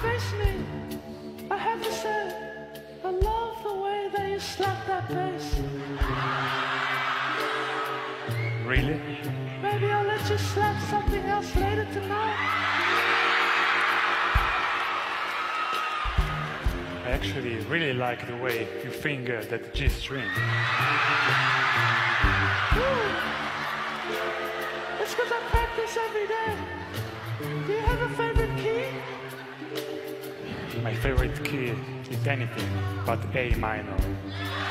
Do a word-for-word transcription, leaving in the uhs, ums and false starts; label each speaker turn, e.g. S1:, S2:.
S1: bass knee. I have to say, I love the way that you slap that bass.
S2: Really?
S1: Maybe I'll let you slap something else later tonight.
S2: I actually really like the way you finger that G string.
S1: Ooh. It's because I practice every day. Do you have a favorite key?
S2: My favorite key is anything but A minor.